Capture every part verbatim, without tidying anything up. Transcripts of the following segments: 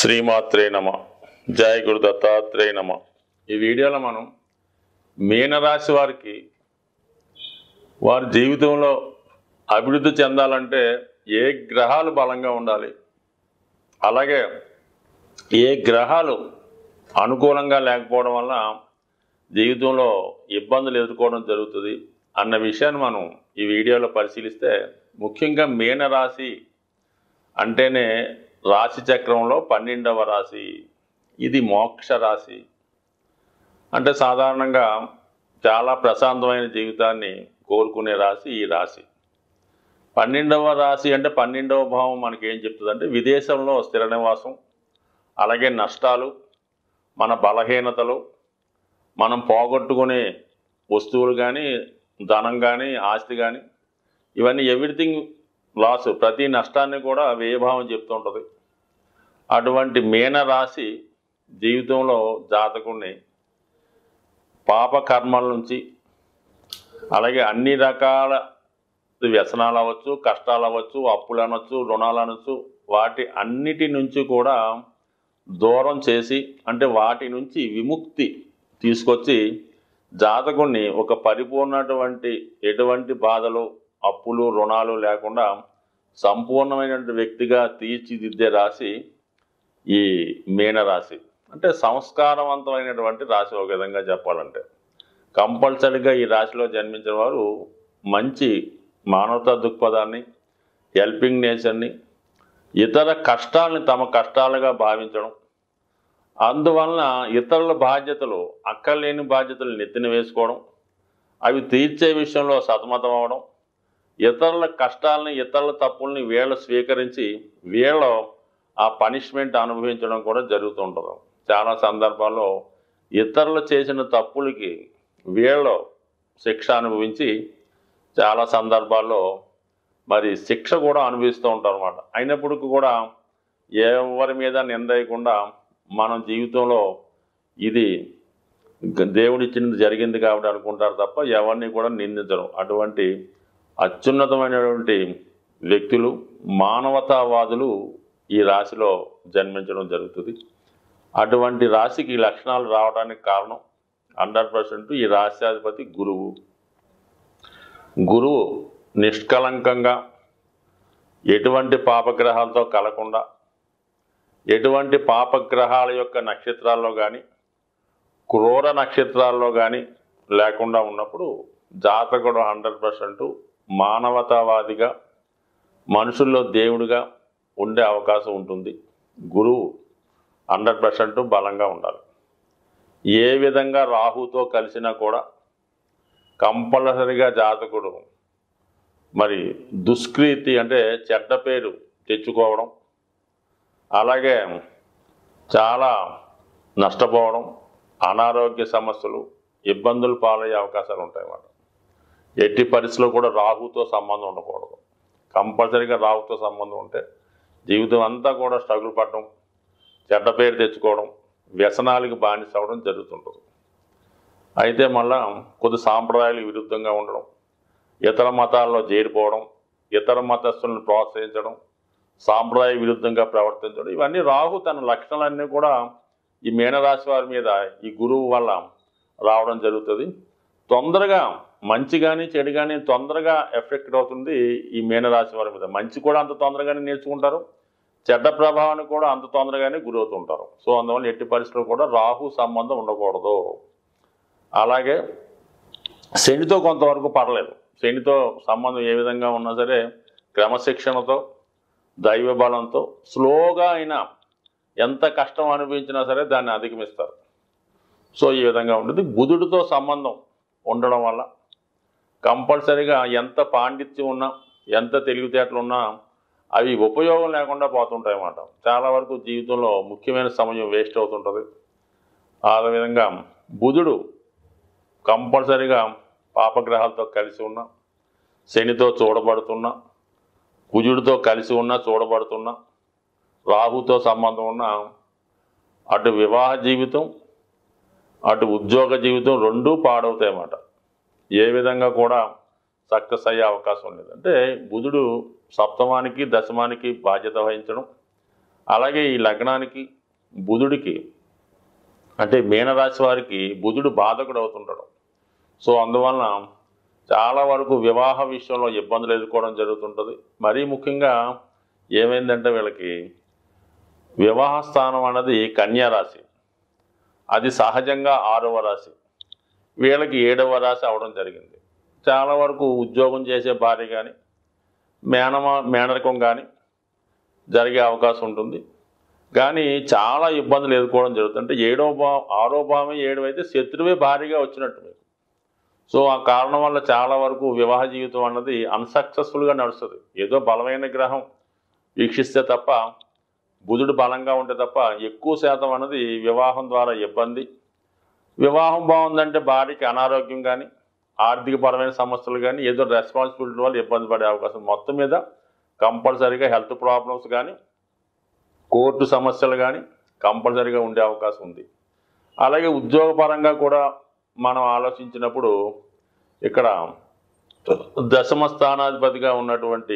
శ్రీమాత్రే నమ. జయ గురు దత్తాత్రేయ నమ. ఈ వీడియోలో మనం మీనరాశి వారికి వారి జీవితంలో అభివృద్ధి చెందాలంటే ఏ గ్రహాలు బలంగా ఉండాలి, అలాగే ఏ గ్రహాలు అనుకూలంగా లేకపోవడం వల్ల జీవితంలో ఇబ్బందులు ఎదుర్కోవడం జరుగుతుంది అన్న విషయాన్ని మనం ఈ వీడియోలో పరిశీలిస్తే, ముఖ్యంగా మీనరాశి అంటేనే రాశి చక్రంలో పన్నెండవ రాశి. ఇది మోక్ష రాశి. అంటే సాధారణంగా చాలా ప్రశాంతమైన జీవితాన్ని కోరుకునే రాశి ఈ రాశి. పన్నెండవ రాశి అంటే పన్నెండవ భావం మనకి ఏం చెప్తుందంటే విదేశంలో స్థిర నివాసం, అలాగే నష్టాలు, మన బలహీనతలు, మనం పోగొట్టుకునే వస్తువులు కానీ, ధనం కానీ, ఆస్తి కానీ, ఇవన్నీ ఎవ్రీథింగ్ లాస్, ప్రతి నష్టాన్ని కూడా వ్యయభావం చెప్తూ ఉంటుంది. అటువంటి మీనరాశి జీవితంలో జాతకుడిని పాపకర్మల నుంచి, అలాగే అన్ని రకాల వ్యసనాలు అవ్వచ్చు, కష్టాలు అవ్వచ్చు, అప్పులు అనొచ్చు, రుణాలు అనొచ్చు, వాటి అన్నిటి నుంచి కూడా దూరం చేసి, అంటే వాటి నుంచి విముక్తి తీసుకొచ్చి జాతకుడిని ఒక పరిపూర్ణటువంటి ఎటువంటి బాధలు, అప్పులు, రుణాలు లేకుండా సంపూర్ణమైనటువంటి వ్యక్తిగా తీర్చిదిద్దే రాశి ఈ మీనరాశి. అంటే సంస్కారవంతమైనటువంటి రాశి ఒక విధంగా చెప్పాలంటే. కంపల్సరీగా ఈ రాశిలో జన్మించిన వారు మంచి మానవతా దృక్పథాన్ని, హెల్పింగ్ నేచర్ని, ఇతర కష్టాలని తమ కష్టాలుగా భావించడం, అందువలన ఇతరుల బాధ్యతలు, అక్కర్లేని బాధ్యతలు నెత్తిన వేసుకోవడం, అవి తీర్చే విషయంలో సతమతం అవడం, ఇతరుల కష్టాలని, ఇతరుల తప్పుల్ని వీళ్ళు స్వీకరించి వీళ్ళు ఆ పనిష్మెంట్ అనుభవించడం కూడా జరుగుతూ ఉంటుంది. చాలా సందర్భాల్లో ఇతరులు చేసిన తప్పులకి వీళ్ళు శిక్ష అనుభవించి చాలా సందర్భాల్లో మరి శిక్ష కూడా అనుభవిస్తూ ఉంటారు అన్నమాట. అయినప్పటికీ కూడా ఎవరి మీద నిందేయకుండా మనం జీవితంలో ఇది దేవుడిచ్చినది జరిగింది కాబట్టి అనుకుంటారు తప్ప ఎవరిని కూడా నిందించడం. అటువంటి అత్యున్నతమైనటువంటి వ్యక్తులు, మానవతావాదులు ఈ రాశిలో జన్మించడం జరుగుతుంది. అటువంటి రాశికి ఈ లక్షణాలు రావడానికి కారణం హండ్రెడ్ పర్సెంట్ ఈ రాశ్యాధిపతి గురువు. గురువు నిష్కలంకంగా, ఎటువంటి పాపగ్రహాలతో కలకుండా, ఎటువంటి పాపగ్రహాల యొక్క నక్షత్రాల్లో కానీ, క్రూర నక్షత్రాల్లో కానీ లేకుండా ఉన్నప్పుడు జాతకుడు హండ్రెడ్ పర్సెంట్ మానవతావాదిగా, మనుషుల్లో దేవుడిగా ఉండే అవకాశం ఉంటుంది. గురువు హండ్రెడ్ పర్సెంట్ బలంగా ఉండాలి. ఏ విధంగా రాహుతో కలిసినా కూడా కంపల్సరిగా జాతకుడు మరి దుష్కృతి అంటే చెడ్డ పేరు తెచ్చుకోవడం, అలాగే చాలా నష్టపోవడం, అనారోగ్య సమస్యలు, ఇబ్బందులు పాలయ్యే అవకాశాలు ఉంటాయి అన్నమాట. ఎట్టి పరిస్థితుల్లో కూడా రాహుతో సంబంధం ఉండకూడదు. కంపల్సరీగా రాహుతో సంబంధం ఉంటే జీవితం అంతా కూడా స్ట్రగుల్ పడడం, చెడ్డ పేరు తెచ్చుకోవడం, వ్యసనాలకు బానిస అవ్వడం జరుగుతుంటుంది. అయితే మళ్ళా కొద్ది సాంప్రదాయాలకు విరుద్ధంగా ఉండడం, ఇతర మతాల్లో చేరిపోవడం, ఇతర మతస్థులను ప్రోత్సహించడం, సాంప్రదాయ విరుద్ధంగా ప్రవర్తించడం, ఇవన్నీ రాహు తన లక్షణాలన్నీ కూడా ఈ మీనరాశి వారి మీద ఈ గురువు వల్ల రావడం జరుగుతుంది. తొందరగా మంచి కానీ చెడు కానీ తొందరగా ఎఫెక్ట్ అవుతుంది ఈ మీనరాశి వారి మీద. మంచి కూడా అంత తొందరగానే నేర్చుకుంటారు, చెడ్డ ప్రభావాన్ని కూడా అంత తొందరగానే గురవుతుంటారు. సో అందువల్ల ఎట్టి పరిస్థితుల్లో కూడా రాహు సంబంధం ఉండకూడదు. అలాగే శనితో కొంతవరకు పర్లేదు. శనితో సంబంధం ఏ విధంగా ఉన్నా సరే క్రమశిక్షణతో, దైవ బలంతో స్లోగా అయినా ఎంత కష్టం అనిపించినా సరే దాన్ని అధిగమిస్తారు. సో ఈ విధంగా ఉంటుంది. బుధుడితో సంబంధం ఉండడం వల్ల కంపల్సరీగా ఎంత పాండిత్యం ఉన్నా, ఎంత తెలివితేటలు ఉన్నా అవి ఉపయోగం లేకుండా పోతుంటాయి అన్నమాట. చాలా వరకు జీవితంలో ముఖ్యమైన సమయం వేస్ట్ అవుతుంటుంది. ఆ విధంగా బుధుడు కంపల్సరీగా పాపగ్రహాలతో కలిసి ఉన్న, శనితో చూడబడుతున్నా, కుజుడితో కలిసి ఉన్నా చూడబడుతున్నా, రాహుతో సంబంధం ఉన్న అటు వివాహ జీవితం, అటు ఉద్యోగ జీవితం రెండూ పాడవుతాయి అన్నమాట. ఏ విధంగా కూడా సక్సెస్ అయ్యే అవకాశం లేదు. అంటే బుధుడు సప్తమానికి, దశమానికి బాధ్యత వహించడం, అలాగే ఈ లగ్నానికి బుధుడికి అంటే మీనరాశి వారికి బుధుడు బాధకుడు అవుతుంటాడు. సో అందువలన చాలా వరకు వివాహ విషయంలో ఇబ్బందులు ఎదుర్కోవడం జరుగుతుంటుంది. మరీ ముఖ్యంగా ఏమైందంటే వీళ్ళకి వివాహ స్థానం అన్నది కన్యా రాశి, అది సహజంగా ఆరవ రాశి, వీళ్ళకి ఏడవ రాశి అవడం జరిగింది. చాలా వరకు ఉద్యోగం చేసే భార్య కానీ మేనమా మేనరకం కానీ జరిగే అవకాశం ఉంటుంది. కానీ చాలా ఇబ్బందులు ఎదుర్కోవడం జరుగుతుంది. అంటే ఏడవ భావం ఆరో భావం ఏడు అయితే శత్రువే భారీగా వచ్చినట్టు మీకు. సో ఆ కారణం వల్ల చాలా వరకు వివాహ జీవితం అన్నది అన్సక్సెస్ఫుల్గా నడుస్తుంది. ఏదో బలమైన గ్రహం వీక్షిస్తే తప్ప, బుధుడు బలంగా ఉంటే తప్ప ఎక్కువ శాతం అన్నది వివాహం ద్వారా ఇబ్బంది. వివాహం బాగుందంటే భార్యకి అనారోగ్యం కానీ ఆర్థికపరమైన సమస్యలు కానీ ఏదో రెస్పాన్సిబిలిటీ వల్ల ఇబ్బంది పడే అవకాశం. మొత్తం మీద కంపల్సరీగా హెల్త్ ప్రాబ్లమ్స్ కానీ కోర్టు సమస్యలు కానీ కంపల్సరీగా ఉండే అవకాశం ఉంది. అలాగే ఉద్యోగపరంగా కూడా మనం ఆలోచించినప్పుడు ఇక్కడ దశమ స్థానాధిపతిగా ఉన్నటువంటి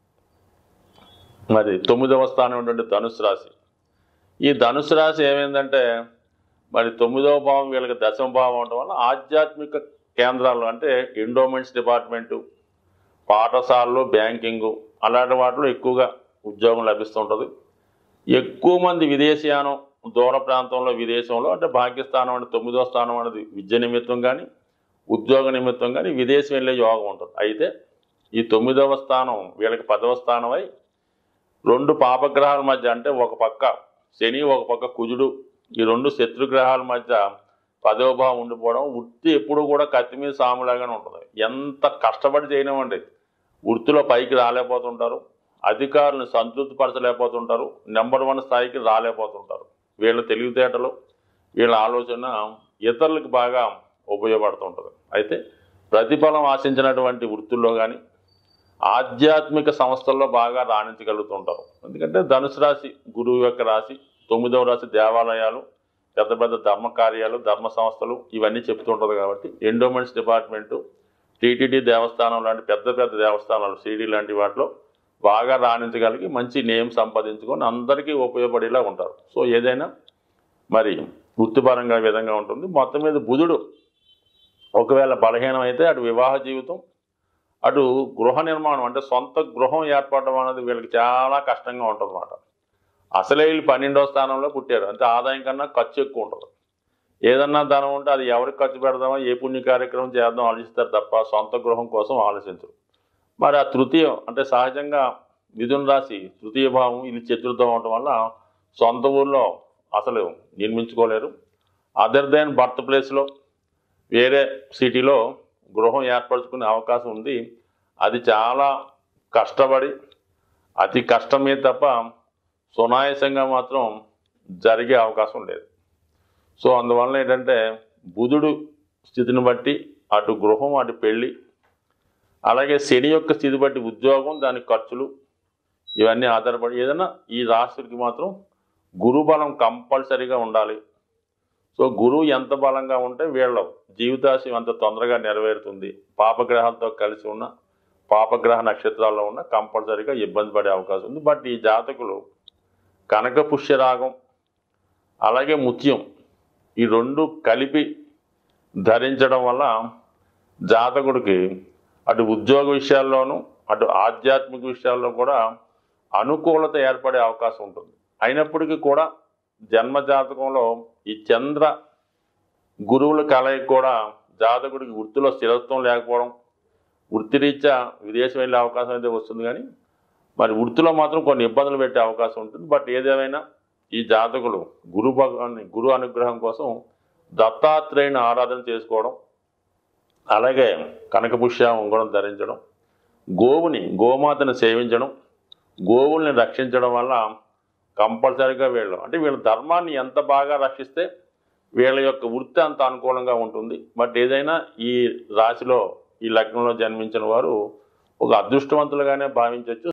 మరి తొమ్మిదవ స్థానం ఉన్నటువంటి ధనుసు రాశి, ఈ ధనుసు రాశి ఏమైందంటే మరి తొమ్మిదవ భావం వీళ్ళకి దశమ భావం అవడం వల్ల ఆధ్యాత్మిక కేంద్రాలు అంటే ఎండోమెంట్స్ డిపార్ట్మెంటు, పాఠశాలలు, బ్యాంకింగు అలాంటి వాటిలో ఎక్కువగా ఉద్యోగం లభిస్తుంటుంది. ఎక్కువ మంది విదేశీయానం దూర ప్రాంతంలో విదేశంలో అంటే భాగ్యస్థానం అంటే తొమ్మిదో స్థానం అనేది విద్య నిమిత్తం కానీ ఉద్యోగ నిమిత్తం కానీ విదేశం వెళ్ళే యోగం ఉంటుంది. అయితే ఈ తొమ్మిదవ స్థానం వీళ్ళకి పదవ స్థానం అయి రెండు పాపగ్రహాల మధ్య అంటే ఒక పక్క శని ఒక పక్క కుజుడు, ఈ రెండు శత్రుగ్రహాల మధ్య పదవ భావం ఉండిపోవడం వృత్తి ఎప్పుడు కూడా కత్తి మీద సాములాగానే ఉంటుంది. ఎంత కష్టపడి చేయనివ్వండి వృత్తిలో పైకి రాలేకపోతుంటారు, అధికారులను సంతృప్తిపరచలేకపోతుంటారు, నెంబర్ వన్ స్థాయికి రాలేకపోతుంటారు. వీళ్ళ తెలివితేటలు వీళ్ళ ఆలోచన ఇతరులకు బాగా ఉపయోగపడుతుంటుంది. అయితే ప్రతిఫలం ఆశించినటువంటి వృత్తుల్లో కానీ ఆధ్యాత్మిక సంస్థల్లో బాగా రాణించగలుగుతుంటారు. ఎందుకంటే ధనుసు రాశి గురువు యొక్క రాశి, తొమ్మిదవ రాశి దేవాలయాలు, పెద్ద పెద్ద ధర్మ కార్యాలు, ధర్మ సంస్థలు ఇవన్నీ చెప్తుంటుంది. కాబట్టి ఎండోమెంట్స్ డిపార్ట్మెంటు, టీటీడీ దేవస్థానం లాంటి పెద్ద పెద్ద దేవస్థానాలు, సిడి లాంటి వాటిలో బాగా రాణించగలిగి మంచి నేమ్ సంపాదించుకొని అందరికీ ఉపయోగపడేలా ఉంటారు. సో ఏదైనా మరి వృత్తిపరంగా విధంగా ఉంటుంది. మొత్తం మీద బుధుడు ఒకవేళ బలహీనం అయితే అటు వివాహ జీవితం అటు గృహ నిర్మాణం అంటే సొంత గృహం ఏర్పడడం అనేది వీళ్ళకి చాలా కష్టంగా ఉంటుంది అన్నమాట. అసలే వీళ్ళు పన్నెండవ స్థానంలో పుట్టారు, అంటే ఆదాయం కన్నా ఖర్చు ఎక్కువ ఉంటుంది. ఏదన్నా ధనం ఉంటే అది ఎవరికి ఖర్చు పెడదామో ఏ పుణ్య కార్యక్రమం చేద్దాం ఆలోచిస్తారు తప్ప సొంత గృహం కోసం ఆలోచించరు. మరి ఆ తృతీయం అంటే సహజంగా మిథున రాశి తృతీయ భావం ఇది చతుర్థం అవడం వల్ల సొంత ఊళ్ళో అసలు నిర్మించుకోలేరు. అదర్ దాన్ బర్త్ ప్లేస్లో వేరే సిటీలో గృహం ఏర్పరచుకునే అవకాశం ఉంది. అది చాలా కష్టపడి అతి కష్టమే తప్ప సునాయాసంగా మాత్రం జరిగే అవకాశం లేదు. సో అందువల్ల ఏంటంటే బుధుడు స్థితిని బట్టి అటు గృహం అటు పెళ్ళి, అలాగే శని యొక్క స్థితి బట్టి ఉద్యోగం దాని ఖర్చులు ఇవన్నీ ఆధారపడి ఏదైనా ఈ రాశులకి మాత్రం గురు బలం కంపల్సరీగా ఉండాలి. సో గురువు ఎంత బలంగా ఉంటే వీళ్ళ జీవితాశయం అంత తొందరగా నెరవేరుతుంది. పాపగ్రహాలతో కలిసి ఉన్న పాపగ్రహ నక్షత్రాల్లో ఉన్న కంపల్సరీగా ఇబ్బంది పడే అవకాశం ఉంది. బట్ ఈ జాతకులు కనక పుష్యరాగం అలాగే ముత్యం ఈ రెండు కలిపి ధరించడం వల్ల జాతకుడికి అటు ఉద్యోగ విషయాల్లోనూ అటు ఆధ్యాత్మిక విషయాల్లో కూడా అనుకూలత ఏర్పడే అవకాశం ఉంటుంది. అయినప్పటికీ కూడా జన్మ జాతకంలో ఈ చంద్ర గురువుల కలయిక కూడా జాతకుడికి వృత్తిలో స్థిరత్వం లేకపోవడం, వృత్తిరీత్యా విదేశం వెళ్ళే అవకాశం అయితే వస్తుంది. కానీ మరి వృత్తిలో మాత్రం కొన్ని ఇబ్బందులు పెట్టే అవకాశం ఉంటుంది. బట్ ఏదేమైనా ఈ జాతకులు గురు భగవాన్ని గురు అనుగ్రహం కోసం దత్తాత్రేయుని ఆరాధన చేసుకోవడం, అలాగే కనకపుష్య ఉంగరం ధరించడం, గోవుని గోమాతను సేవించడం, గోవుల్ని రక్షించడం వల్ల కంపల్సరీగా వీళ్ళు అంటే వీళ్ళ ధర్మాన్ని ఎంత బాగా రక్షిస్తే వీళ్ళ యొక్క వృత్తి అంత అనుకూలంగా ఉంటుంది. బట్ ఏదైనా ఈ రాశిలో ఈ లగ్నంలో జన్మించిన వారు ఒక అదృష్టవంతులుగానే భావించవచ్చు.